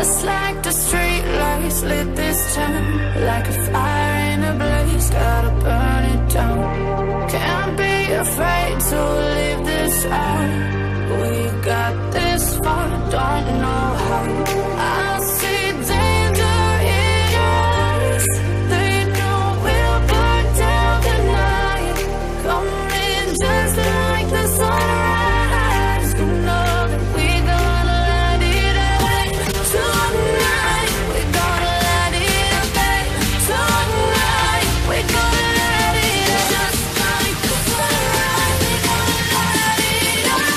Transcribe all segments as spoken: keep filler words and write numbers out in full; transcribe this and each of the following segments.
Just like the street lights lit this town, like a fire in a blaze, gotta burn it down. Can't be afraid to leave this out. We got this far, don't know how. I see danger in your eyes. They know we'll burn down the night. Coming just like the sunrise. You know that we gonna let it out. Tonight, we gonna let it out. Tonight, we gonna let it out. Just like the sunrise, we gonna let it out.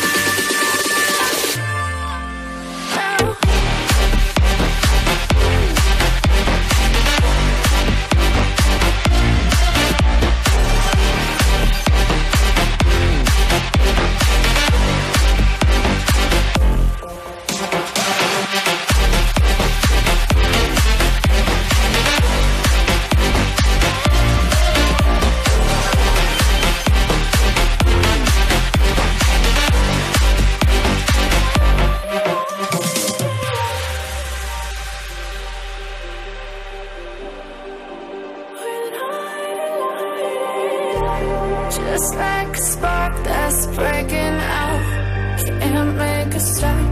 Just like a spark that's breaking out, can't make a stop.